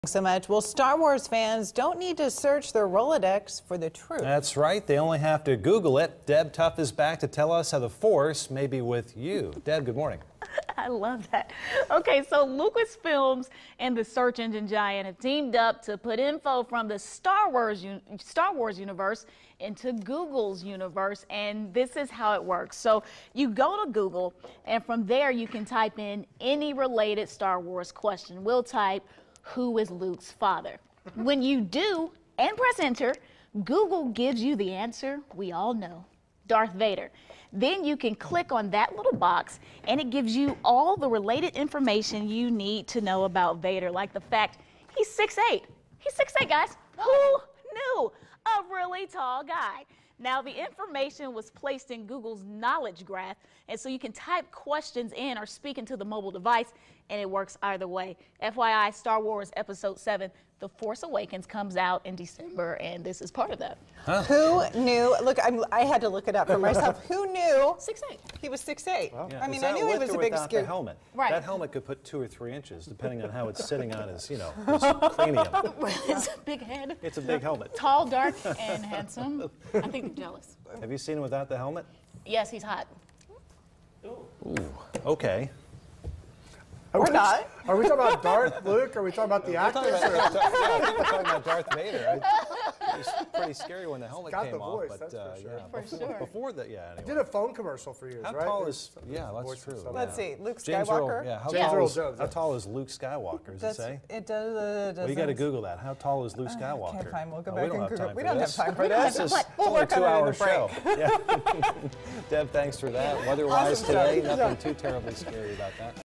So much. Well, Star Wars fans don't need to search their Rolodex for the truth. That's right. They only have to Google it. Deb Tuff is back to tell us how the Force may be with you. Deb, good morning. I love that. Okay, so Lucasfilms and the search engine giant have teamed up to put info from the Star Wars universe into Google's universe, and this is how it works. So you go to Google, and from there you can type in any related Star Wars question. We'll type, "Who is Luke's father?" When you do and press enter, Google gives you the answer we all know: Darth Vader. Then you can click on that little box and it gives you all the related information you need to know about Vader, like the fact he's 6'8". He's 6'8", guys. Who knew? A really tall guy. Now, the information was placed in Google's knowledge graph, and so you can type questions in or speak into the mobile device, and it works either way. FYI, Star Wars Episode 7, The Force Awakens, comes out in December, and this is part of that. Huh. Who knew? Look, I had to look it up for myself. Who knew 6'8". he was 6'8"? Well, I mean, is I that knew he with was or a big without scary. the helmet. Right. That helmet could put 2 or 3 inches, depending on how it's sitting on his, his cranium. It's a big head. It's a big helmet. Tall, dark, and handsome. I think you're jealous. Have you seen him without the helmet? Yes, he's hot. Ooh, okay. Or not. Are we talking about Darth, Luke? Are we talking about the actors? I think we're talking about Darth Vader. It was pretty scary when the helmet got came the voice, off, but that's for sure. yeah, For sure. before that, yeah. Anyway. Did a phone commercial for years, How right? tall There's is? some Yeah, that's voice or true. something. Let's see. Luke James Skywalker. Earl, yeah. How James tall Earl is Jones. how tall is Luke Skywalker? Does it say? It does. Well, you got to Google that. How tall is Luke Skywalker? Can't find. We'll go Oh, back we don't and have Google. time We for don't have this. time for this. This is We'll only a work on it in 2-hour the break. show. Yeah. Deb, thanks for that. Weather-wise Awesome today, stuff. nothing too terribly scary about that.